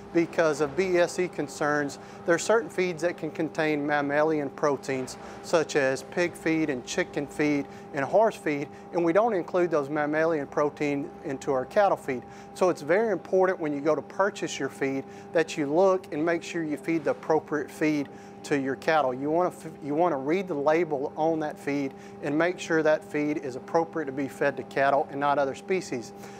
because of BSE concerns. There are certain feeds that can contain mammalian proteins, such as pig feed and chicken feed and horse feed, and we don't include those mammalian protein into our cattle feed. So it's very important when you go to purchase your feed that you look and make sure you feed the appropriate feed to your cattle. You want to read the label on that feed and make sure that feed is appropriate to be fed to cattle and not other species.